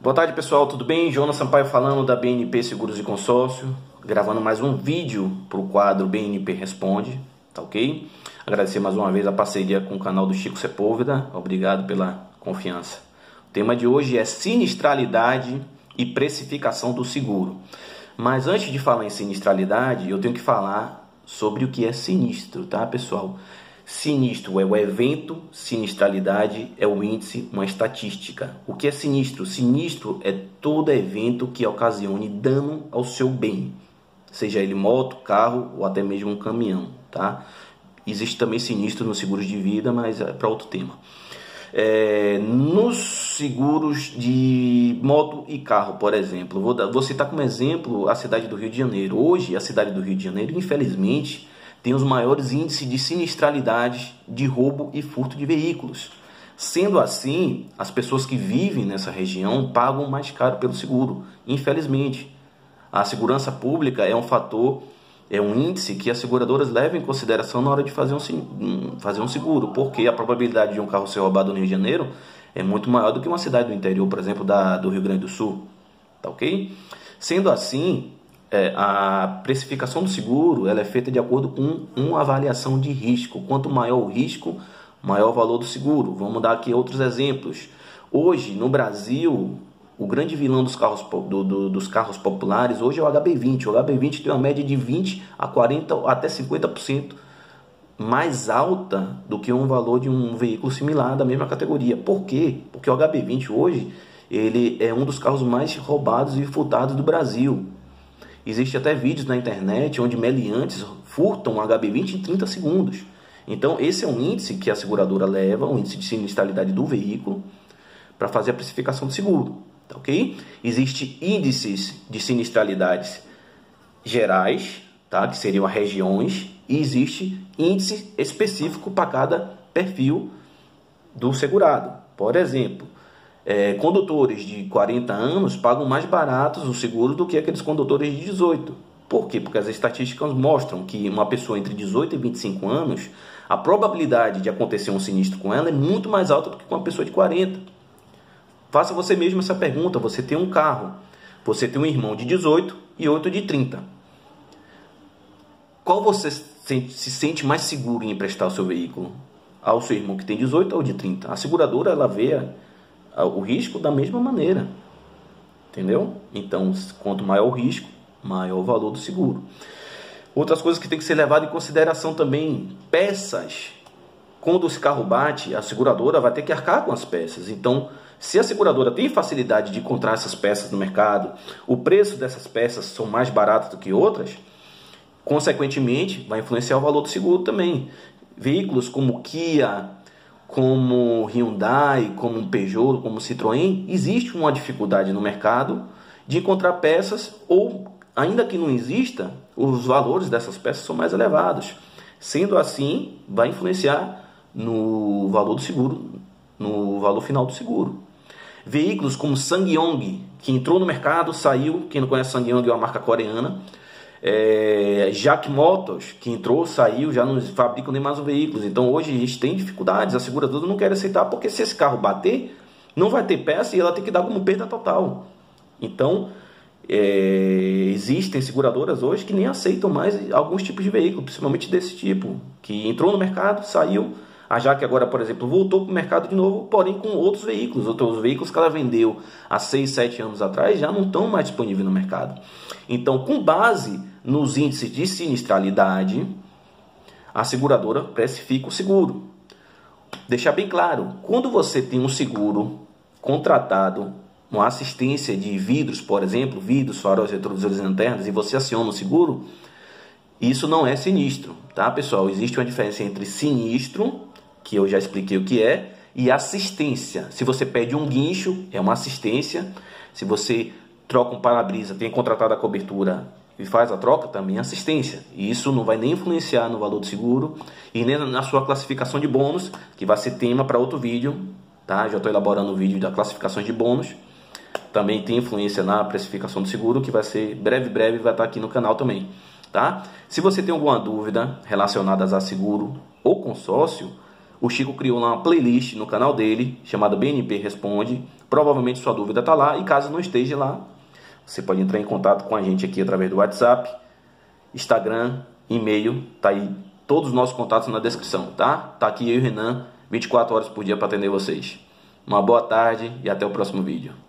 Boa tarde, pessoal, tudo bem? Jonas Sampaio falando da BNP Seguros e Consórcio, gravando mais um vídeo para o quadro BNP Responde, tá ok? Agradecer mais uma vez a parceria com o canal do Chico Sepúlveda, obrigado pela confiança. O tema de hoje é sinistralidade e precificação do seguro. Mas antes de falar em sinistralidade, eu tenho que falar sobre o que é sinistro, tá, pessoal? Sinistro é o evento, sinistralidade é o índice, uma estatística. O que é sinistro? Sinistro é todo evento que ocasione dano ao seu bem, seja ele moto, carro ou até mesmo um caminhão, tá? Existe também sinistro nos seguros de vida, mas é para outro tema. Nos seguros de moto e carro, por exemplo, vou citar como exemplo a cidade do Rio de Janeiro. Hoje, a cidade do Rio de Janeiro, infelizmente, tem os maiores índices de sinistralidade de roubo e furto de veículos. Sendo assim, as pessoas que vivem nessa região pagam mais caro pelo seguro, infelizmente. A segurança pública é um fator, é um índice que as seguradoras levam em consideração na hora de fazer um seguro, porque a probabilidade de um carro ser roubado no Rio de Janeiro é muito maior do que uma cidade do interior, por exemplo, do Rio Grande do Sul. Tá ok? Sendo assim, a precificação do seguro ela é feita de acordo com uma avaliação de risco. Quanto maior o risco, maior o valor do seguro. Vamos dar aqui outros exemplos. Hoje, no Brasil, o grande vilão dos carros populares hoje é o HB20. O HB20 tem uma média de 20% a 40% até 50% mais alta do que um valor de um veículo similar da mesma categoria. Por quê? Porque o HB20 hoje ele é um dos carros mais roubados e furtados do Brasil. Existem até vídeos na internet onde meliantes furtam um HB20 em 30 segundos. Então, esse é um índice que a seguradora leva, um índice de sinistralidade do veículo, para fazer a precificação do seguro. Tá ok? Existem índices de sinistralidades gerais, tá? Que seriam as regiões, e existe índice específico para cada perfil do segurado. Por exemplo, condutores de 40 anos pagam mais baratos o seguro do que aqueles condutores de 18. Por quê? Porque as estatísticas mostram que uma pessoa entre 18 e 25 anos, a probabilidade de acontecer um sinistro com ela é muito mais alta do que com uma pessoa de 40. Faça você mesmo essa pergunta. Você tem um carro, você tem um irmão de 18 e outro de 30. Qual você se sente mais seguro em emprestar o seu veículo? Ao seu irmão que tem 18 ou de 30? A seguradora ela vê o risco da mesma maneira, entendeu? Então, quanto maior o risco, maior o valor do seguro. Outras coisas que tem que ser levado em consideração também, peças. Quando esse carro bate, a seguradora vai ter que arcar com as peças. Então, se a seguradora tem facilidade de encontrar essas peças no mercado, o preço dessas peças são mais baratos do que outras, consequentemente, vai influenciar o valor do seguro também. Veículos como Kia, como Hyundai, como Peugeot, como Citroën, existe uma dificuldade no mercado de encontrar peças, ou ainda que não exista, os valores dessas peças são mais elevados. Sendo assim, vai influenciar no valor do seguro, no valor final do seguro. Veículos como SsangYong, que entrou no mercado, saiu. Quem não conhece SsangYong é uma marca coreana. JAC Motors, que entrou, saiu, já não fabricam nem mais os veículos. Então hoje a gente tem dificuldades, a seguradora não quer aceitar, porque se esse carro bater, não vai ter peça e ela tem que dar como perda total. Então existem seguradoras hoje que nem aceitam mais alguns tipos de veículo, principalmente desse tipo, que entrou no mercado, saiu. A JAC agora, por exemplo, voltou para o mercado de novo, porém com outros veículos que ela vendeu há 6, 7 anos atrás já não estão mais disponíveis no mercado. Então, com base nos índices de sinistralidade, a seguradora precifica o seguro. Deixar bem claro, quando você tem um seguro contratado, uma assistência de vidros, por exemplo, vidros, faróis, retrovisores internos, e você aciona o seguro, isso não é sinistro, tá, pessoal? Existe uma diferença entre sinistro, que eu já expliquei o que é, e assistência. Se você pede um guincho, é uma assistência. Se você troca um para-brisa, tem contratado a cobertura e faz a troca, também é assistência. E isso não vai nem influenciar no valor do seguro e nem na sua classificação de bônus, que vai ser tema para outro vídeo, tá? Já estou elaborando o vídeo da classificação de bônus. Também tem influência na precificação do seguro, que vai ser breve, vai estar aqui no canal também, tá? Se você tem alguma dúvida relacionada a seguro ou consórcio, o Chico criou uma playlist no canal dele, chamada BNP Responde, provavelmente sua dúvida está lá, e caso não esteja lá, você pode entrar em contato com a gente aqui através do WhatsApp, Instagram, e-mail, tá aí todos os nossos contatos na descrição, tá? Tá aqui eu e o Renan, 24 horas por dia para atender vocês. Uma boa tarde e até o próximo vídeo.